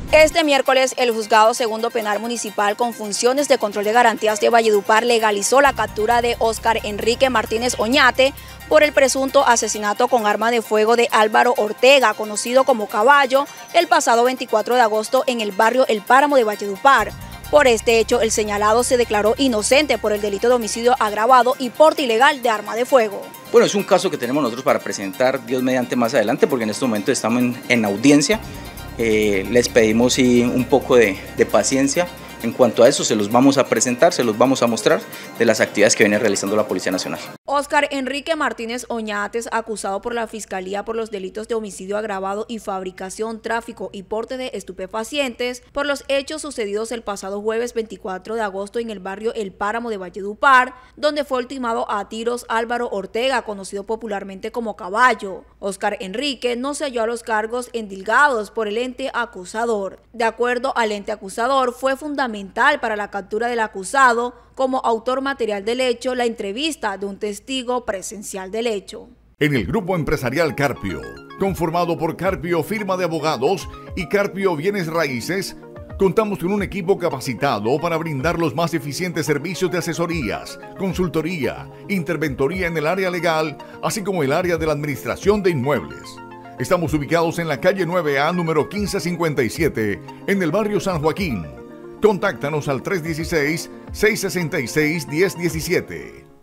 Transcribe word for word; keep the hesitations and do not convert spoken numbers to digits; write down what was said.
Este miércoles, el Juzgado Segundo Penal Municipal con funciones de control de garantías de Valledupar legalizó la captura de Óscar Enrique Martínez Oñate por el presunto asesinato con arma de fuego de Álvaro Ortega, conocido como Caballo, el pasado veinticuatro de agosto en el barrio El Páramo de Valledupar. Por este hecho, el señalado se declaró inocente por el delito de homicidio agravado y porte ilegal de arma de fuego. Bueno, es un caso que tenemos nosotros para presentar, Dios mediante, más adelante, porque en este momento estamos en, en audiencia. Eh, les pedimos sí, un poco de, de paciencia. En cuanto a eso, se los vamos a presentar, se los vamos a mostrar de las actividades que viene realizando la Policía Nacional. Óscar Enrique Martínez Oñate es acusado por la Fiscalía por los delitos de homicidio agravado y fabricación, tráfico y porte de estupefacientes por los hechos sucedidos el pasado jueves veinticuatro de agosto en el barrio El Páramo de Valledupar, donde fue ultimado a tiros Álvaro Ortega, conocido popularmente como Caballo. Óscar Enrique no se halló a los cargos endilgados por el ente acusador. De acuerdo al ente acusador, fue fundamental para la captura del acusado como autor material del hecho la entrevista de un testigo presencial del hecho. En el grupo empresarial Carpio, conformado por Carpio Firma de Abogados y Carpio Bienes Raíces, contamos con un equipo capacitado para brindar los más eficientes servicios de asesorías, consultoría, interventoría en el área legal, así como el área de la administración de inmuebles. Estamos ubicados en la calle nueve A, número quince cincuenta y siete, en el barrio San Joaquín. Contáctanos al tres uno seis, seis seis seis, uno cero uno siete.